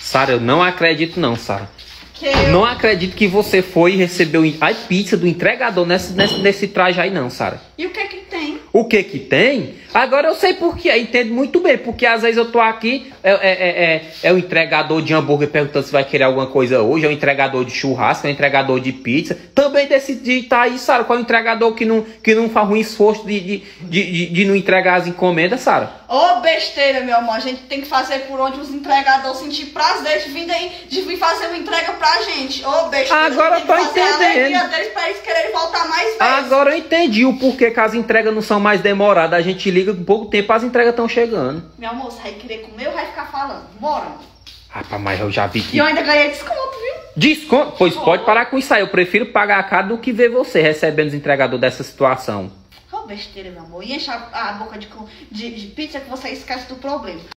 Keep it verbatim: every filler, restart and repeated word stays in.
Sara, eu não acredito não, Sara. Que eu... Não acredito que você foi e recebeu a pizza do entregador nesse, nesse, nesse traje aí não, Sara. E o que que tem? O que que tem? Agora eu sei por quê, entendo muito bem, porque às vezes eu tô aqui, é, é, é, é, é o entregador de hambúrguer perguntando se vai querer alguma coisa hoje, é o entregador de churrasco, é o entregador de pizza. Também decidi estar aí, Sara, com o entregador que não, que não faz um esforço de, de, de, de, de não entregar as encomendas, Sara. Ô, oh, besteira, meu amor, a gente tem que fazer por onde os entregadores sentir prazer de vir, aí, de vir fazer uma entrega pra gente. Ô, oh, besteira, agora eu tô entendendo. A alegria deles pra eles quererem voltar mais vezes. Agora eu entendi o porquê que as entregas não são mais demoradas, a gente liga com pouco tempo, as entregas estão chegando. Meu amor, você vai querer comer ou vai ficar falando? Bora. Rapaz, mas eu já vi que... E eu ainda ganhei desconto, viu? Desconto? Pois oh. Pode parar com isso aí, eu prefiro pagar a cara do que ver você recebendo os entregadores dessa situação. Ô, oh, besteira, meu amor, e enche a, a boca de, de, de pizza que você esquece do problema.